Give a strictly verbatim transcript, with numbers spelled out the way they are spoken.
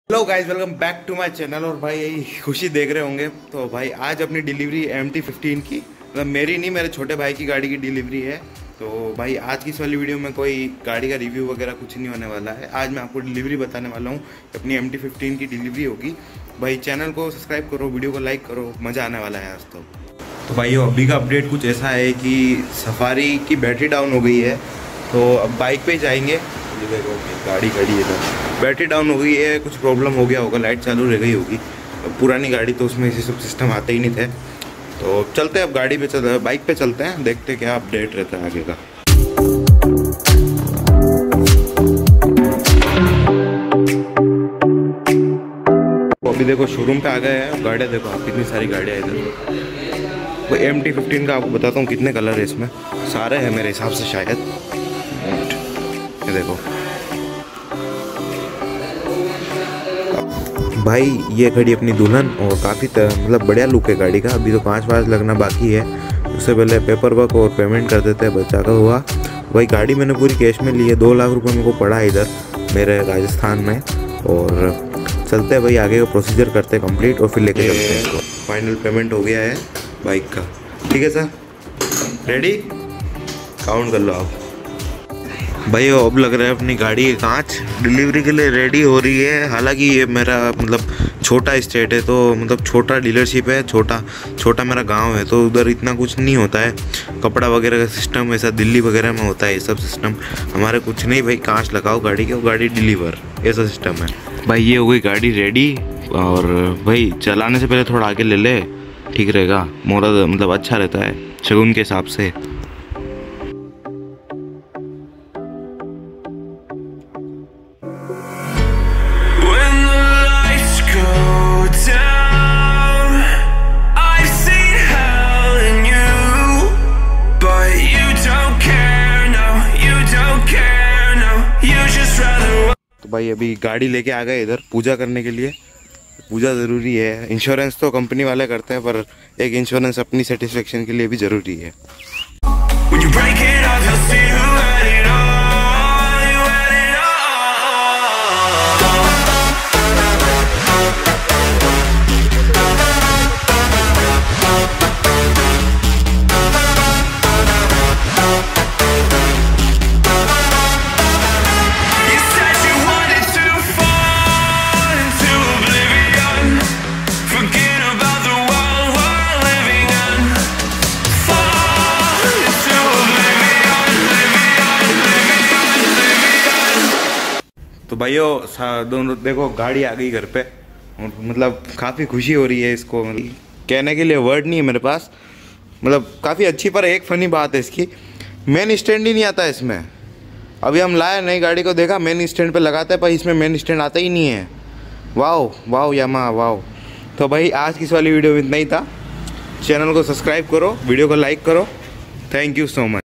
Hello guys, welcome back to my channel. और भाई यही खुशी देख रहे होंगे। तो भाई आज अपनी डिलीवरी एम टी फिफ्टीन की, मतलब मेरी नहीं, मेरे छोटे भाई की गाड़ी की डिलीवरी है। तो भाई आज की इस वाली वीडियो में कोई गाड़ी का रिव्यू वगैरह कुछ नहीं होने वाला है। आज मैं आपको डिलीवरी बताने वाला हूँ। अपनी एम टी फिफ्टीन की डिलीवरी होगी। भाई चैनल को सब्सक्राइब करो, वीडियो को लाइक करो, मज़ा आने वाला है आज तो। तो भाई अभी का अपडेट कुछ ऐसा है कि सफारी की बैटरी डाउन हो गई है। तो अब बाइक पे जाएंगे। ये देखो गाड़ी खड़ी है, तो बैटरी डाउन हो गई है, कुछ प्रॉब्लम हो गया होगा, लाइट चालू रह गई होगी। पुरानी गाड़ी तो उसमें ऐसे सब सिस्टम आते ही नहीं थे। तो चलते हैं अब गाड़ी पे, चलते बाइक पे चलते हैं, देखते हैं क्या अपडेट रहता है आगे का। अभी देखो शोरूम पे आ गए हैं, गाड़ियाँ देखो आप, कितनी सारी गाड़ियाँ इधर। वो एम टी फिफ्टीन का आपको बताता हूँ कितने कलर है इसमें, सारे हैं मेरे हिसाब से शायद। ये देखो भाई, ये खड़ी अपनी दुल्हन, और काफ़ी मतलब बढ़िया लुक है गाड़ी का। अभी तो कांच वाँच लगना बाकी है, उससे पहले पेपर वर्क और पेमेंट कर देते हैं, बच्चा का हुआ। भाई गाड़ी मैंने पूरी कैश में ली है, दो लाख रुपए मेरे को पड़ा है इधर मेरे राजस्थान में। और चलते हैं भाई, आगे का प्रोसीजर करते हैं कंप्लीट और फिर लेके चलते हैं इसको। फाइनल पेमेंट हो गया है बाइक का। ठीक है सर, रेडी, काउंट कर लो आप। भाई अब लग रहा है अपनी गाड़ी के कांच डिलीवरी के लिए रेडी हो रही है। हालांकि ये मेरा मतलब छोटा स्टेट है, तो मतलब छोटा डीलरशिप है, छोटा छोटा मेरा गांव है, तो उधर इतना कुछ नहीं होता है। कपड़ा वगैरह का सिस्टम ऐसा दिल्ली वगैरह में होता है ये सब सिस्टम। हमारे कुछ नहीं भाई, कांच लगाओ गाड़ी के, गाड़ी डिलीवर, ऐसा सिस्टम है। भाई ये हो गई गाड़ी रेडी। और भाई चलाने से पहले थोड़ा आगे ले ले, ठीक रहेगा, मोरा मतलब अच्छा रहता है शगुन के हिसाब से। तो भाई अभी गाड़ी लेके आ गए इधर पूजा करने के लिए। पूजा ज़रूरी है, इंश्योरेंस तो कंपनी वाले करते हैं, पर एक इंश्योरेंस अपनी सेटिस्फेक्शन के लिए भी ज़रूरी है। तो भाइयों दोनों देखो गाड़ी आ गई घर पे, मतलब काफ़ी खुशी हो रही है इसको। कहने के लिए वर्ड नहीं है मेरे पास, मतलब काफ़ी अच्छी। पर एक फ़नी बात है इसकी, मेन स्टैंड ही नहीं आता इसमें। अभी हम लाए नई गाड़ी को, देखा मेन स्टैंड पे लगाते हैं, पर इसमें मेन स्टैंड आता ही नहीं है। Wow wow Yamaha wow. तो भाई आज की इस वाली वीडियो में इतना ही था। चैनल को सब्सक्राइब करो, वीडियो को लाइक करो। Thank you so much.